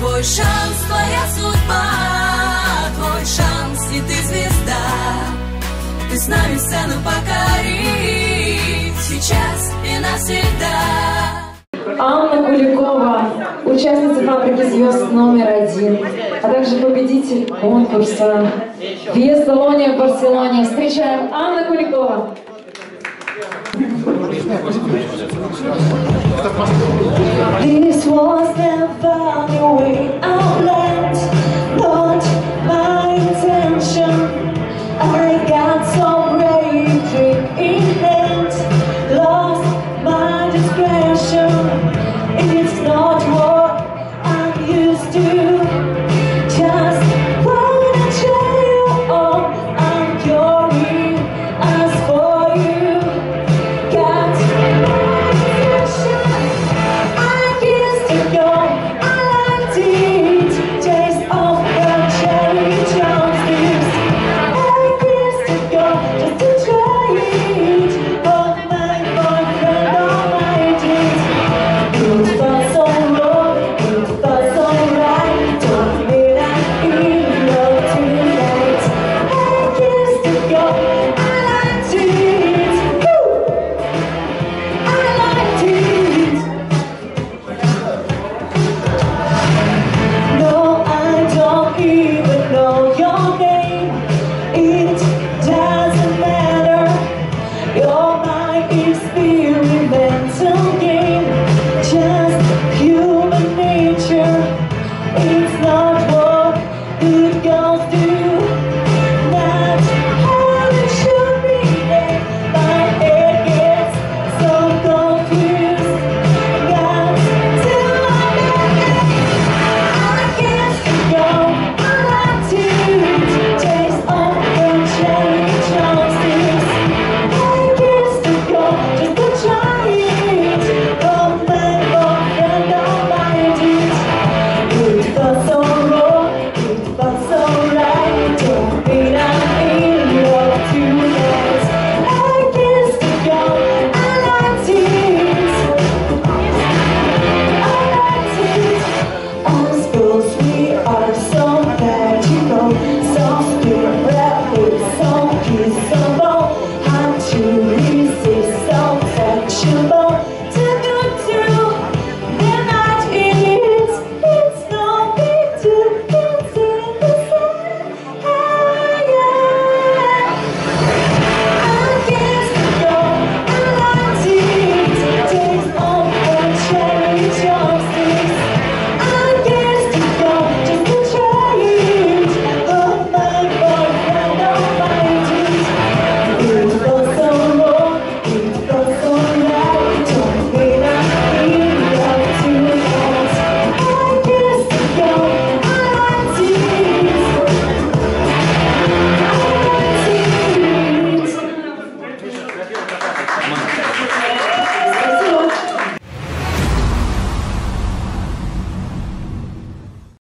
Твой шанс, твоя судьба, твой шанс, и ты звезда. Ты с нами сцену покори, сейчас и навсегда. Анна Куликова, участница «Фабрики звезд» №1, а также победитель конкурса «Фиеста Лония» в Барселоне. Встречаем Анна Куликова. This was never the way